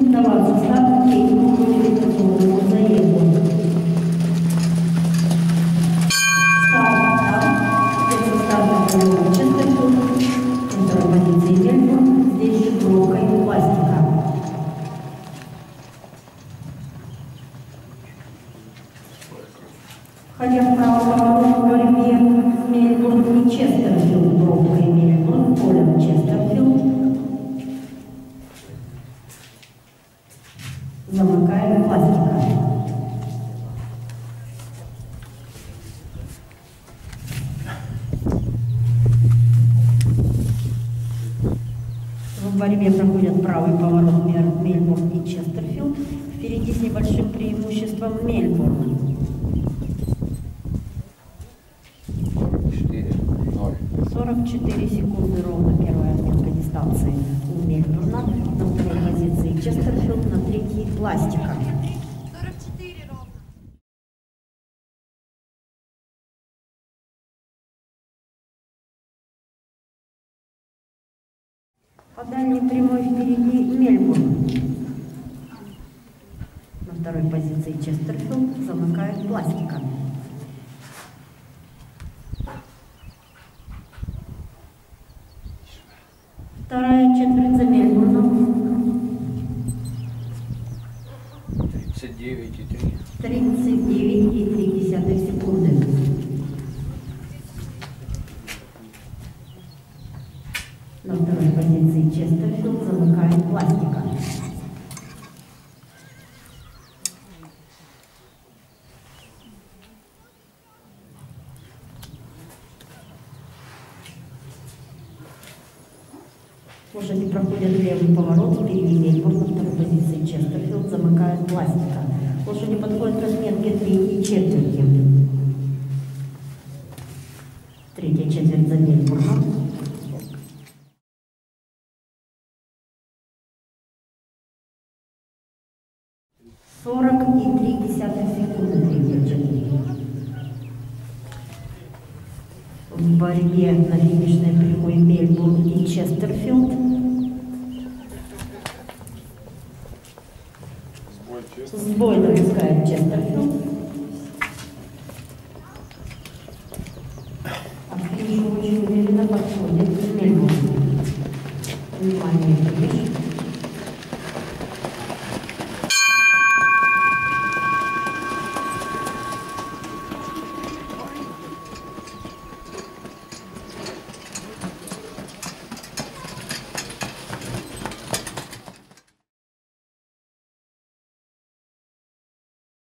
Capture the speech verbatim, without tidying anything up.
даваться старт третьему квалификационному заезду. Старт там, где старт на Честертон, на второй позиции Мельбурн, здесь же пробкой пластика. Хотя вправо поворот в борьбе Мельбурн и Честерфилд, пробкой Мельбурн, полем Честерфилд. Замыкает пластика. В борьбе проходят правый поворот Мельбурн и Честерфилд. Впереди с небольшим преимуществом Мельбурн. сорок четыре секунды ровно первая отметка дистанции у Мельбурна, на второй позиции Честерфилд, на третьей пластика. сорок четыре ровно. По дальней прямой впереди Мельбурн. На второй позиции Честерфилд, замыкает пластика. Вторая четверть за Мельбурном. тридцать девять и три. тридцать девять и три десятых секунды. На второй позиции Честерфилд, замыкает пластика. Лошади проходят левый поворот, впереди Мельбурн, на второй позиции Честерфилд, замыкает пластика. Лошади подходят к отметке третьей четверти. Третья четверть за Мельбурном. сорок и три десятых секунды третья четверть. В борьбе на финишной прямой Мельбурн и Честерфилд. Сбой допускает Честерфилд. А финишу очень уверенно подходит Мельбурн. Внимание.